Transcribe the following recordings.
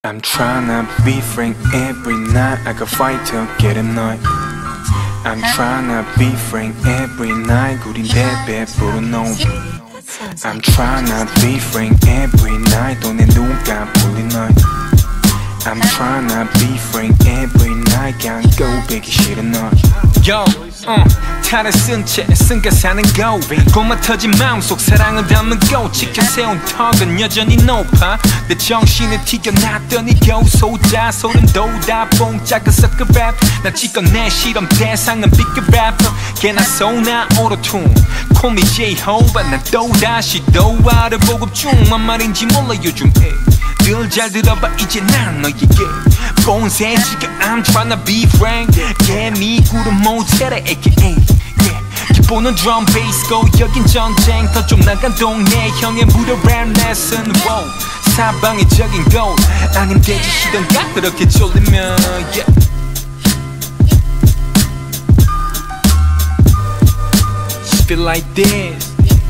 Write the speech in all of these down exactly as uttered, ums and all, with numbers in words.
I'm tryna be frank every night. I got fight to get a night. I'm tryna be frank every night. 우린 대배부로 know. I'm tryna be frank every night. 돈에 누가 불린 night. I'm tryna be frank every night. 그냥 고백이 싫은 너. Yo, uh, 탈을 쓴 채 쓴가 사는 거 고마 터진 마음속 사랑을 담은 거 지켜세운 턱은 여전히 높아 내 정신을 튀겨놨더니 겨우 소자 소름 돋아 봉짝은 섞어 랩 난 찍어내 실험 대상은 비급 래퍼 걔나 소나 오로튠 Call me J-Hope 난 또다시 도와를 보급 중 뭔 말인지 몰라 요즘 늘 잘 들어봐 이제 난 너에게 본세 지금 I'm tryna be frank 개미구름 모텔에 aka yeah. 기본은 drum bass go 여긴 전쟁터 좀 나간 동네 형의 무료 랩 레슨 wow. 사방의 적인 곳 아님 돼지시던가 그렇게 졸리면 yeah. Feel like this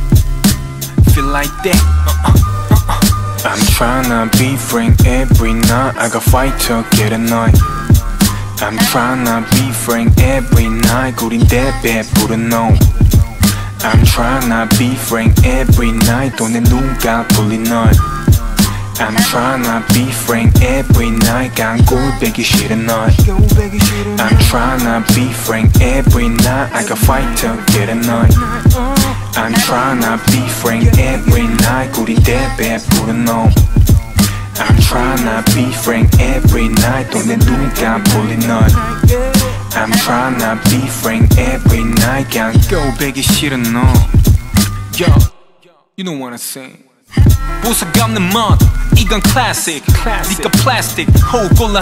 Feel like that uh -uh. I'm tryna be frank every night. I got fight to get a night. I'm tryna be frank every night. 우린 대배부로 know. I'm tryna be frank every night. 돈에 누가 불린 night. I'm tryna be frank every night. 간 꼴배기 싫은 night. I'm tryna be frank every night. I got fight to get a night. I'm tryna be frank every night. 우린 대배부로 know. I'm tryna be frank every night. 돈에 누가 불린 night. I'm tryna be frank every night. 그냥 고백이 싫은 너. Yo, you know what I'm saying. 보석 없는 멋 이건 클래식 니가 플라스틱 호흡 골라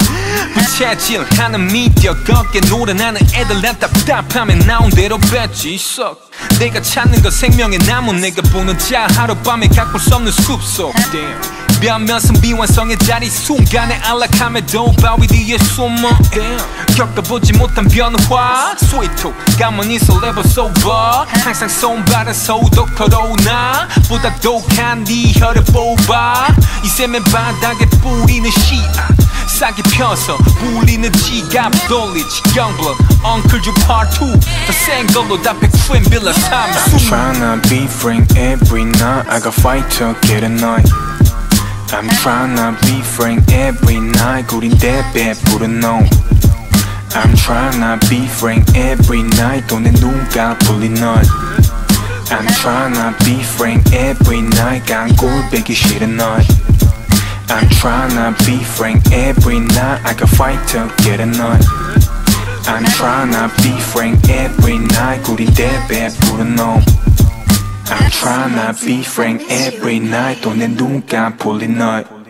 부채질하는 미디어 걷게 노래나는 애들 난 답답하면 나온 대로 뱉지 썩 내가 찾는 건 생명의 나무 내가 보는 자 하룻밤에 가꿀 수 없는 숲속 몇몇은 비완성의 자리 순간에 안락함에도 바위 뒤에 숨어 겪어보지 못한 변화 스위트 가만히 설레버 소버 항상 손발은 소독터로 나보다 독한 네 혀를 뽑아 이 샘의 바닥에 뿌리는 씨앗 싸게 펴서 불리는 지갑 돌리지 영블 Uncle Drew Part two 더 센 걸로 답해 Queen Billa 삼 I'm tryna be frank every night. I got fight to get a night. I'm tryna be frank every night. 우린 대배부로 know. I'm tryna be frank every night. 돈에 누가 불린 night. I'm tryna be frank every night. 간 꼴배기 싫은 night. I'm tryna be frank every night. I got fight to get a night. I'm tryna be frank every night. 우린 대배부로 know. I'm tryna be frank every night. 돈에 누가 불린 night.